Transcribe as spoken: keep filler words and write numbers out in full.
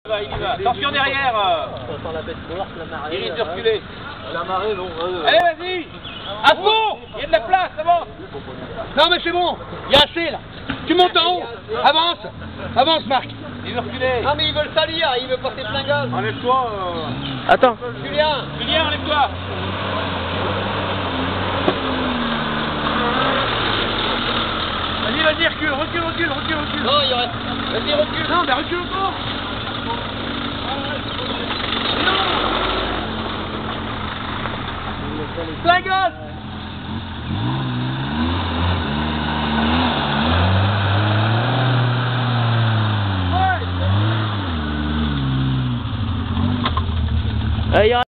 va, il y va. Attention derrière. Dans la bête morte, la marée. Il risque de reculer. La marée, non. Euh... Allez, vas-y. À fond. Il y a de la place, avance. Non mais c'est bon, il y a assez là. Tu montes en haut. Avance. Avance Marc. Il veut reculer. Non mais il veut le salir, il veut passer plein gaz. Enlève-toi. Euh... Attends. Julien. Julien, enlève-toi. Vas-y, vas-y, recule, recule, recule, recule, recule. Non, il reste. Vas-y, recule. Non, mais recule encore. Plein gaz. Ouais.